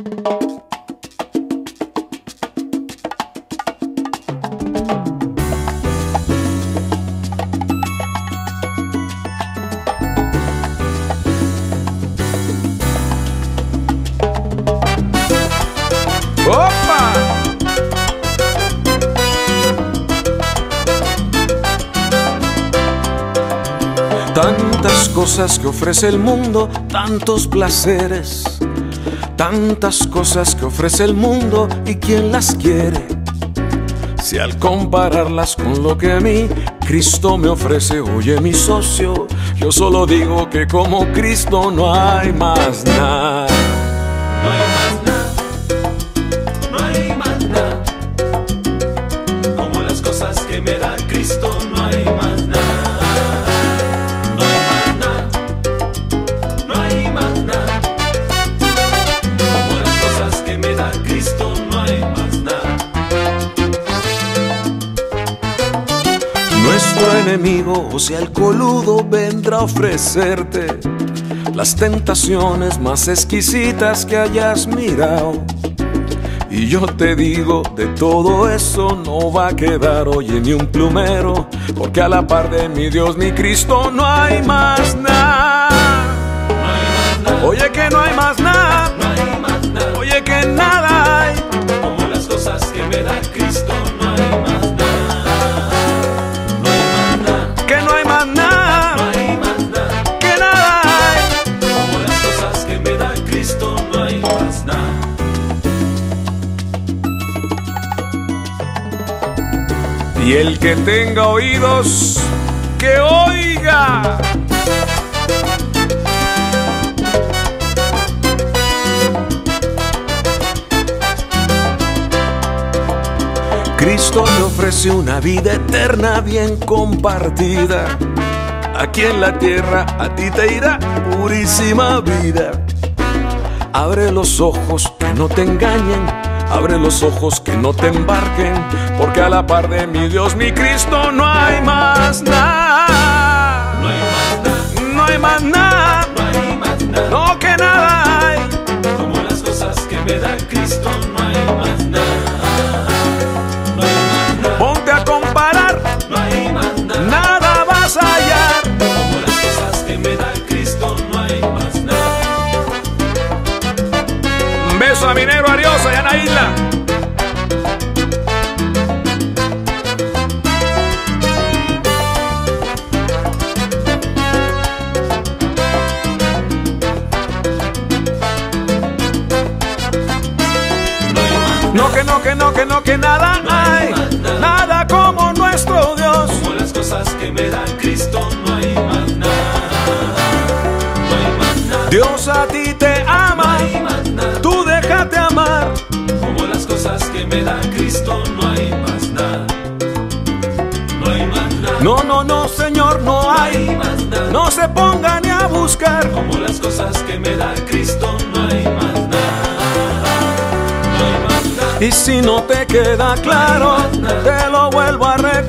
¡Opa! Tantas cosas que ofrece el mundo, tantos placeres, tantas cosas que ofrece el mundo, ¿y quién las quiere? Si al compararlas con lo que a mí Cristo me ofrece, oye mi socio, yo solo digo que como Cristo no hay más nada. No hay más nada, no hay más nada, como las cosas que me da Cristo, no hay más nada. No hay más nada, no hay más nada, como las cosas que me da Cristo, no hay más nada. Nuestro enemigo, o sea el coludo, vendrá a ofrecerte las tentaciones más exquisitas que hayas mirado. Y yo te digo, de todo eso no va a quedar, oye, ni un plumero, porque a la par de mi Dios, mi Cristo, no hay más nada. No hay más nada, Oye, que no hay más nada. no hay más nada, Oye, que nada hay. como las cosas que me da Cristo, no hay más nada. No hay más nada, Que no hay más no nada. hay más nada, Que nada hay. como las cosas que me da Cristo, no hay más nada. Y el que tenga oídos, que oiga. Cristo te ofrece una vida eterna bien compartida. Aquí en la tierra a ti te irá purísima vida. Abre los ojos que no te engañen, abre los ojos que no te embarquen, porque a la par de mi Dios, mi Cristo, no hay más nada. No hay más nada, No hay más nada. no hay más nada, No, que nada hay. como las cosas que me da Cristo, no hay más nada. No hay más nada, Ponte a comparar, no hay más nada, nada vas a hallar. como las cosas que me da Cristo, no hay más nada. Un beso a Minero Ariosa y Ana Isla. No, que no, que no, que no, que nada hay. Nada como nuestro Dios. Como las cosas que me da Cristo, no hay más nada. No hay más nada, Dios a ti te no ama. hay más nada, Tú déjate amar. como las cosas que me da Cristo, no hay más nada. No hay más nada, No, no, no, Señor, no no hay hay. más nada, No se ponga ni a buscar. como las cosas que me da Cristo, no hay más nada. No hay más nada, Y si no te queda claro, te lo vuelvo a recordar.